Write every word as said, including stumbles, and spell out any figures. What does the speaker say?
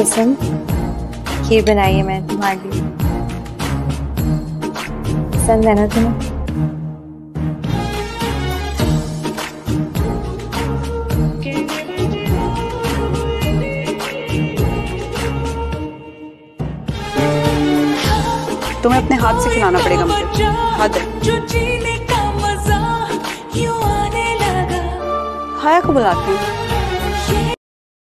मौसम खीर बनाई है मैं तुम्हारे लिए। पसंद है ना तुम्हें? तुम्हें अपने हाथ से खिलाना पड़ेगा मुझे। हाथ हाया को बुलाती हूँ।